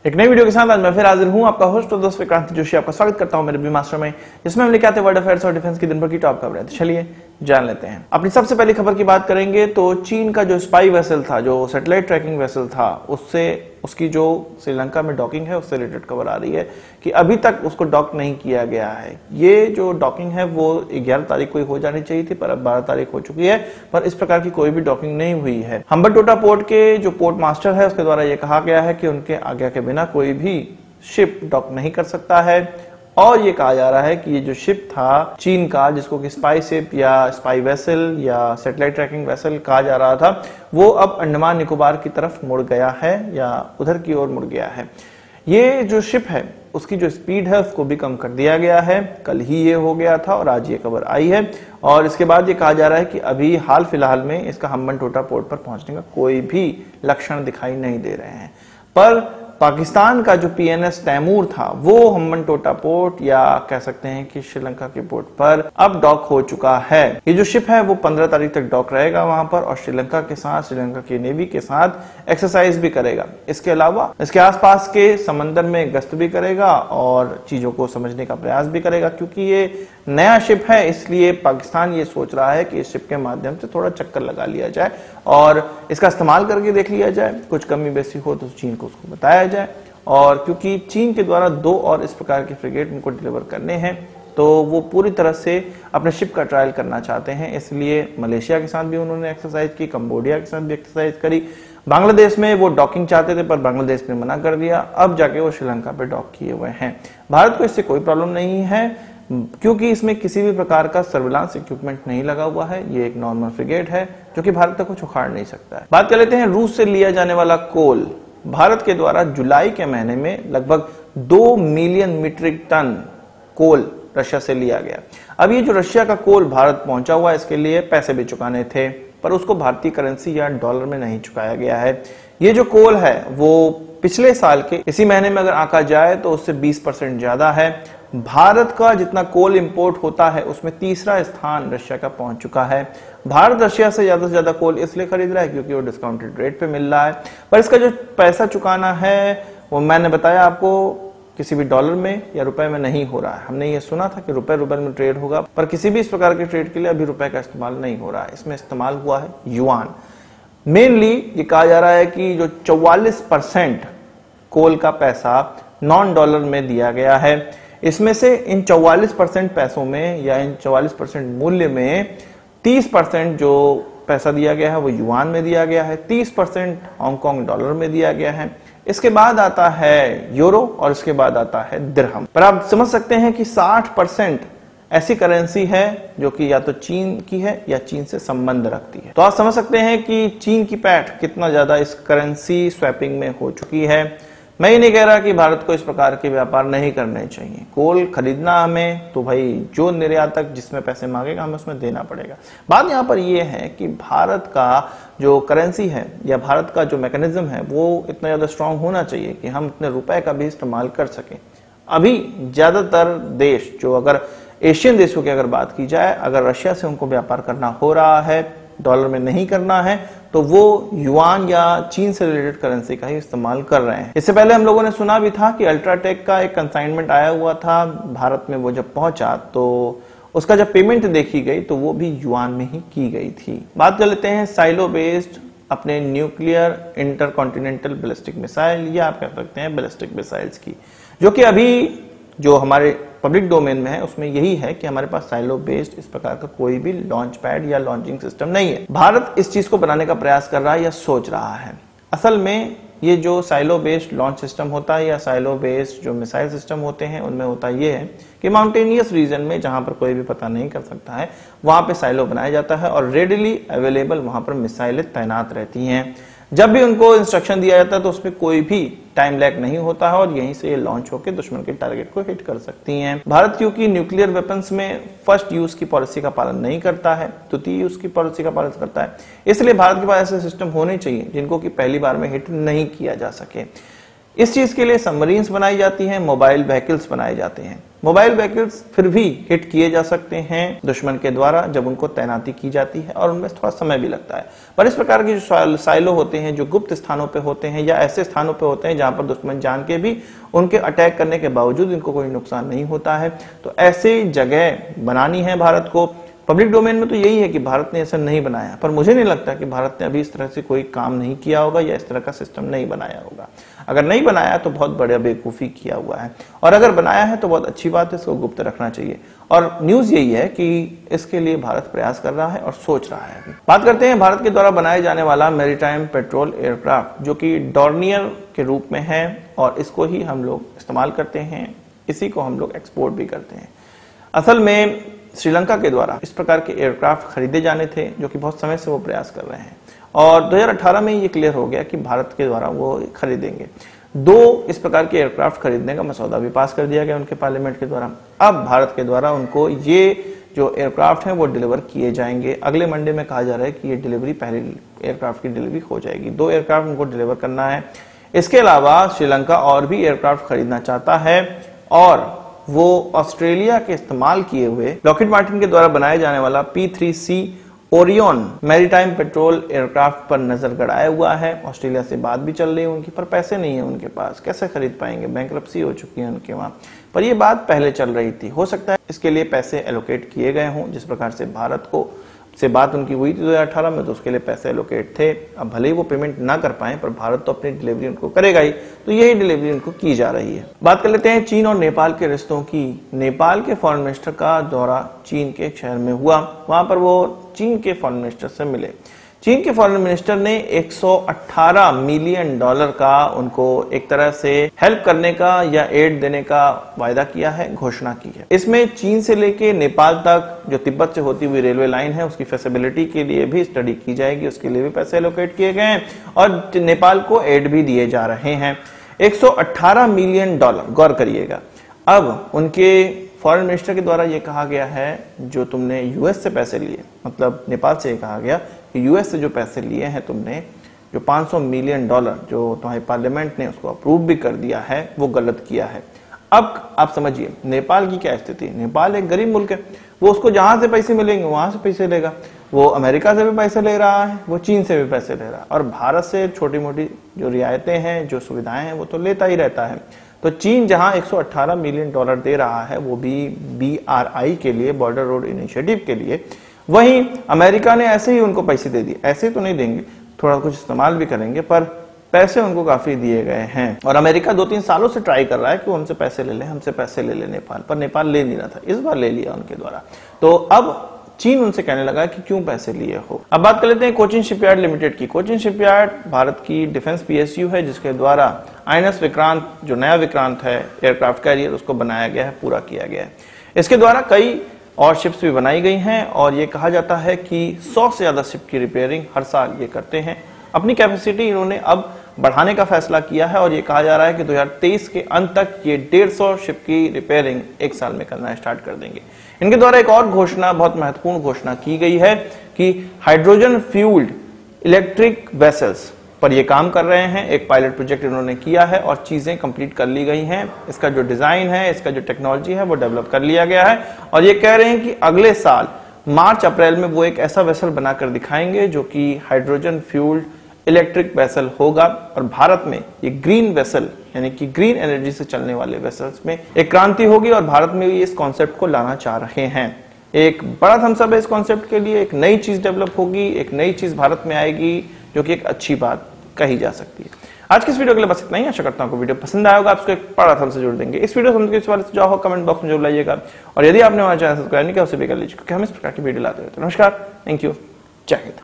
एक नई वीडियो के साथ आज मैं फिर हाजिर हूं, आपका होस्ट और दोस्त विक्रांत जोशी। आपका स्वागत करता हूं मेरे बी मास्टर में, जिसमें हम लेके आते हैं वर्ल्ड अफेयर्स और डिफेंस की दिन भर की टॉप खबरें। तो चलिए जान लेते हैं। अपनी सबसे पहली खबर की बात करेंगे तो चीन का जो स्पाई वेसल था, जो सैटेलाइट ट्रैकिंग वेसल था, उसकी जो श्रीलंका में डॉकिंग है उससे रिलेटेड खबर आ रही है कि अभी तक उसको डॉक नहीं किया गया है। ये जो डॉकिंग है वो 11 तारीख को ही हो जानी चाहिए थी, पर अब 12 तारीख हो चुकी है, पर इस प्रकार की कोई भी डॉकिंग नहीं हुई है। हम्बनटोटा पोर्ट के जो पोर्ट मास्टर है उसके द्वारा यह कहा गया है कि उनके आज्ञा के बिना कोई भी शिप डॉक नहीं कर सकता है। और ये कहा जा रहा है कि ये जो शिप था चीन का, जिसको कि स्पाई शिप या स्पाई वेसल या सैटेलाइट ट्रैकिंग वेसल कहा जा रहा था, वो अब अंडमान निकोबार की तरफ मुड़ गया है या उधर की ओर मुड़ गया है। ये जो शिप है उसकी जो स्पीड है उसको भी कम कर दिया गया है। कल ही ये हो गया था और आज ये खबर आई है। और इसके बाद ये कहा जा रहा है कि अभी हाल फिलहाल में इसका हम्बनटोटा पोर्ट पर पहुंचने का कोई भी लक्षण दिखाई नहीं दे रहे हैं। पर पाकिस्तान का जो PNS तैमूर था वो हम्बनटोटा पोर्ट या कह सकते हैं कि श्रीलंका के पोर्ट पर अब डॉक हो चुका है। ये जो शिप है वो 15 तारीख तक डॉक रहेगा वहां पर और श्रीलंका के साथ, श्रीलंका की नेवी के साथ एक्सरसाइज भी करेगा। इसके अलावा इसके आसपास के समंदर में गश्त भी करेगा और चीजों को समझने का प्रयास भी करेगा। क्योंकि ये नया शिप है इसलिए पाकिस्तान ये सोच रहा है कि इस शिप के माध्यम से थोड़ा चक्कर लगा लिया जाए और इसका इस्तेमाल करके देख लिया जाए। कुछ कमी बेसी हो तो चीन को उसको बताया जाए। और क्योंकि चीन के द्वारा 2 और इस प्रकार के फ्रिगेट उनको डिलीवर करने हैं तो वो पूरी तरह से अपने शिप का ट्रायल करना चाहते हैं। इसलिए मलेशिया के साथ भी उन्होंने एक्सरसाइज की, कंबोडिया के साथ भी एक्सरसाइज करी, बांग्लादेश में वो डॉकिंग चाहते थे पर बांग्लादेश ने मना कर दिया। अब जाके वो श्रीलंका पे डॉक किए हुए हैं। भारत को इससे कोई प्रॉब्लम नहीं है क्योंकि इसमें किसी भी प्रकार का सर्विलांस इक्विपमेंट नहीं लगा हुआ है। ये एक नॉर्मल फ्रिगेट है जो कि भारत तक कुछ उखाड़ नहीं सकता है। बात कर लेते हैं रूस से लिया जाने वाला कोल। भारत के द्वारा जुलाई के महीने में लगभग 2 million metric ton coal Russia से लिया गया। अब ये जो रशिया का कोल भारत पहुंचा हुआ है इसके लिए पैसे भी चुकाने थे, पर उसको भारतीय करेंसी या डॉलर में नहीं चुकाया गया है। ये जो कोल है वो पिछले साल के इसी महीने में अगर आंका जाए तो उससे 20% ज्यादा है। भारत का जितना कोल इंपोर्ट होता है उसमें तीसरा स्थान रशिया का पहुंच चुका है। भारत रशिया से ज्यादा कोल इसलिए खरीद रहा है क्योंकि वो डिस्काउंटेड रेट पे मिल रहा है, पर इसका जो पैसा चुकाना है वो मैंने बताया आपको किसी भी डॉलर में या रुपए में नहीं हो रहा है। हमने ये सुना था कि रुपए में ट्रेड होगा, पर किसी भी इस प्रकार के ट्रेड के लिए अभी रुपए का इस्तेमाल नहीं हो रहा है। इसमें इस्तेमाल हुआ है युआन। मेनली ये कहा जा रहा है कि जो 44% कोल का पैसा नॉन डॉलर में दिया गया है, इसमें से इन 44% पैसों में या इन 44% मूल्य में 30% जो पैसा दिया गया है वो युआन में दिया गया है, 30% हांगकांग डॉलर में दिया गया है, इसके बाद आता है यूरो और इसके बाद आता है दिरहम। पर आप समझ सकते हैं कि 60% ऐसी करेंसी है जो कि या तो चीन की है या चीन से संबंध रखती है। तो आप समझ सकते हैं कि चीन की पैठ कितना ज्यादा इस करेंसी स्वैपिंग में हो चुकी है। मैं ये नहीं कह रहा कि भारत को इस प्रकार के व्यापार नहीं करने चाहिए। कोल खरीदना हमें तो भाई जो निर्यातक जिसमें पैसे मांगेगा हमें उसमें देना पड़ेगा। बात यहाँ पर ये है कि भारत का जो करेंसी है या भारत का जो मैकेनिज्म है वो इतना ज्यादा स्ट्रांग होना चाहिए कि हम इतने रुपए का भी इस्तेमाल कर सकें। अभी ज्यादातर देश, जो अगर एशियन देशों की अगर बात की जाए, अगर रशिया से उनको व्यापार करना हो रहा है, डॉलर में नहीं करना है, तो वो युआन या चीन से रिलेटेड करेंसी का ही इस्तेमाल कर रहे हैं। इससे पहले हम लोगों ने सुना भी था कि अल्ट्राटेक का एक कंसाइनमेंट आया हुआ था भारत में। वो जब पहुंचा तो उसका जब पेमेंट देखी गई तो वो भी युआन में ही की गई थी। बात कर लेते हैं साइलो बेस्ड अपने न्यूक्लियर इंटरकॉन्टिनेंटल बैलिस्टिक मिसाइल या आप कह सकते हैं बैलिस्टिक मिसाइल्स की, जो कि अभी जो हमारे पब्लिक डोमेन में है उसमें यही है कि हमारे पास साइलो बेस्ड इस प्रकार का कोई भी लॉन्च पैड या लॉन्चिंग सिस्टम नहीं है। भारत इस चीज को बनाने का प्रयास कर रहा है या सोच रहा है। असल में ये जो साइलो बेस्ड लॉन्च सिस्टम होता है या साइलो बेस्ड जो मिसाइल सिस्टम होते हैं उनमें होता ये है कि माउंटेनियस रीजन में जहां पर कोई भी पता नहीं कर सकता है वहां पे साइलो बनाया जाता है और रेडिली अवेलेबल वहां पर मिसाइलें तैनात रहती हैं। जब भी उनको इंस्ट्रक्शन दिया जाता है तो उसमें कोई भी टाइम लैग नहीं होता है और यहीं से ये लॉन्च होकर दुश्मन के टारगेट को हिट कर सकती हैं। भारत क्योंकि न्यूक्लियर वेपन्स में फर्स्ट यूज की पॉलिसी का पालन नहीं करता है, द्वितीय यूज की पॉलिसी का पालन करता है, इसलिए भारत के पास ऐसे सिस्टम होने चाहिए जिनको कि पहली बार में हिट नहीं किया जा सके। इस चीज के लिए सबमरीन्स बनाई जाती हैं, मोबाइल व्हीकल्स बनाए जाते हैं। मोबाइल व्हीकल्स फिर भी हिट किए जा सकते हैं दुश्मन के द्वारा जब उनको तैनाती की जाती है और उनमें थोड़ा समय भी लगता है। पर इस प्रकार के जो साइलो होते हैं, जो गुप्त स्थानों पे होते हैं या ऐसे स्थानों पे होते हैं जहां पर दुश्मन जान के भी उनके अटैक करने के बावजूद इनको कोई नुकसान नहीं होता है, तो ऐसे जगह बनानी है भारत को। पब्लिक डोमेन में तो यही है कि भारत ने ऐसा नहीं बनाया, पर मुझे नहीं लगता कि भारत ने अभी इस तरह से कोई काम नहीं किया होगा या इस तरह का सिस्टम नहीं बनाया होगा। अगर नहीं बनाया तो बहुत बड़ा बेवकूफी किया हुआ है, और अगर बनाया है तो बहुत अच्छी बात है, इसको गुप्त रखना चाहिए। और न्यूज यही है कि इसके लिए भारत प्रयास कर रहा है और सोच रहा है। बात करते हैं भारत के द्वारा बनाए जाने वाला मैरीटाइम पेट्रोल एयरक्राफ्ट, जो कि डॉर्नियर के रूप में है और इसको ही हम लोग इस्तेमाल करते हैं, इसी को हम लोग एक्सपोर्ट भी करते हैं। असल में श्रीलंका के द्वारा इस प्रकार के एयरक्राफ्ट खरीदे जाने थे, जो कि बहुत समय से वो प्रयास कर रहे हैं, और 2018 में ये क्लियर हो गया कि भारत के द्वारा वो खरीदेंगे। 2 इस प्रकार के एयरक्राफ्ट खरीदने का मसौदा भी पास कर दिया गया उनके पार्लियामेंट के द्वारा। अब भारत के द्वारा उनको ये जो एयरक्राफ्ट हैं वो डिलीवर किए जाएंगे। अगले मंडे में कहा जा रहा है कि ये डिलीवरी, पहले एयरक्राफ्ट की डिलीवरी हो जाएगी। 2 एयरक्राफ्ट उनको डिलीवर करना है। इसके अलावा श्रीलंका और भी एयरक्राफ्ट खरीदना चाहता है और वो ऑस्ट्रेलिया के इस्तेमाल किए हुए लॉकहीड मार्टिन के द्वारा बनाए जाने वाला P3C Orion maritime petrol aircraft पर नजर गड़ाया हुआ है। ऑस्ट्रेलिया से बात भी चल रही है उनकी, पर पैसे नहीं है उनके पास, कैसे खरीद पाएंगे, बैंकरप्सी हो चुकी है उनके वहां। पर ये बात पहले चल रही थी, हो सकता है इसके लिए पैसे एलोकेट किए गए हों। जिस प्रकार से भारत को से बात उनकी हुई थी 2018 में, तो उसके लिए पैसे एलोकेट थे। अब भले ही वो पेमेंट ना कर पाए, पर भारत तो अपनी डिलीवरी उनको करेगा ही, तो यही डिलीवरी उनको की जा रही है। बात कर लेते हैं चीन और नेपाल के रिश्तों की। नेपाल के फॉरेन मिनिस्टर का दौरा चीन के एक शहर में हुआ, वहां पर वो चीन के फॉरेन मिनिस्टर से मिले। चीन के फॉरेन मिनिस्टर ने $118 मिलियन का उनको एक तरह से हेल्प करने का या एड देने का वायदा किया है, घोषणा की है। इसमें चीन से लेके नेपाल तक जो तिब्बत से होती हुई रेलवे लाइन है उसकी फैसिलिटी के लिए भी स्टडी की जाएगी, उसके लिए भी पैसे एलोकेट किए गए हैं और नेपाल को एड भी दिए जा रहे हैं। $118 मिलियन, गौर करिएगा। अब उनके फॉरेन मिनिस्टर के द्वारा ये कहा गया है, जो तुमने यूएस से पैसे लिए, मतलब नेपाल से ये कहा गया कि यूएस से जो पैसे लिए हैं तुमने, जो $500 मिलियन जो तुम्हारे पार्लियामेंट ने उसको अप्रूव भी कर दिया है, वो गलत किया है। अब आप समझिए नेपाल की क्या स्थिति है। नेपाल एक गरीब मुल्क है, वो उसको जहां से पैसे मिलेंगे वहां से पैसे लेगा। वो अमेरिका से भी पैसे ले रहा है, वो चीन से भी पैसे ले रहा है, और भारत से छोटी मोटी जो रियायतें हैं, जो सुविधाएं हैं, वो तो लेता ही रहता है। तो चीन जहां $118 मिलियन दे रहा है, वो भी BRI के लिए, बॉर्डर रोड इनिशिएटिव के लिए, वहीं अमेरिका ने ऐसे ही उनको पैसे दे दिए। ऐसे तो नहीं देंगे, थोड़ा कुछ इस्तेमाल भी करेंगे, पर पैसे उनको काफी दिए गए हैं। और अमेरिका 2-3 सालों से ट्राई कर रहा है कि उनसे पैसे ले ले, हमसे पैसे ले ले नेपाल, पर नेपाल ले नहीं रहा था। इस बार ले लिया उनके द्वारा। तो अब चीन उनसे कहने लगा कि क्यों पैसे लिए हो। अब बात कर लेते हैं कोचिन शिपयार्ड लिमिटेड की। कोचिन शिपयार्ड भारत की डिफेंस PSU है, जिसके द्वारा INS विक्रांत, जो नया विक्रांत है एयरक्राफ्ट कैरियर, उसको बनाया गया है, पूरा किया गया है। इसके द्वारा कई और शिप्स भी बनाई गई हैं और ये कहा जाता है कि 100 से ज्यादा शिप की रिपेयरिंग हर साल ये करते हैं। अपनी कैपेसिटी इन्होंने अब बढ़ाने का फैसला किया है और ये कहा जा रहा है कि 2023 के अंत तक ये 150 शिप की रिपेयरिंग एक साल में करना स्टार्ट कर देंगे। इनके द्वारा एक और घोषणा, बहुत महत्वपूर्ण घोषणा की गई है कि हाइड्रोजन फ्यूल्ड इलेक्ट्रिक वेसल्स पर ये काम कर रहे हैं। एक पायलट प्रोजेक्ट इन्होंने किया है और चीजें कंप्लीट कर ली गई हैं। इसका जो डिजाइन है, इसका जो टेक्नोलॉजी है, वो डेवलप कर लिया गया है और ये कह रहे हैं कि अगले साल मार्च-अप्रैल में वो एक ऐसा वेसल बनाकर दिखाएंगे जो कि हाइड्रोजन फ्यूल्ड इलेक्ट्रिक वेसल होगा। और भारत में ये ग्रीन वेसल, यानी कि ग्रीन एनर्जी से चलने वाले वेसल्स में एक क्रांति होगी और भारत में भी इस कॉन्सेप्ट को लाना चाह रहे हैं। एक बड़ा थम्सअप है इस कॉन्सेप्ट के लिए। एक नई चीज डेवलप होगी, एक नई चीज भारत में आएगी, जो कि एक अच्छी बात कही जा सकती है। आज की इस वीडियो के लिए बस इतना ही। आशा करता हूं आपको वीडियो पसंद आया होगा। आपको एक बड़ा थम्स से जोड़ देंगे। इस वीडियो से किस बारे में सुझाव हो कमेंट बॉक्स में जरूर लाइएगा और यदि आपने हमारा चैनल सब्सक्राइब नहीं किया उसे भी कर लीजिए, क्योंकि हम इस प्रकार की वीडियो लाते रहते हैं। नमस्कार, थैंक यू, जय हिंद।